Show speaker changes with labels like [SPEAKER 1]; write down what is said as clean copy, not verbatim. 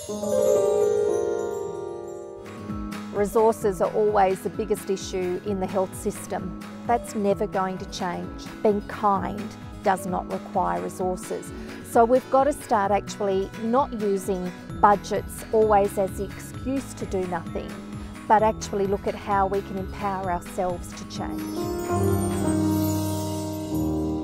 [SPEAKER 1] Resources are always the biggest issue in the health system. That's never going to change. Being kind does not require resources. So we've got to start actually not using budgets always as the excuse to do nothing, but actually look at how we can empower ourselves to change.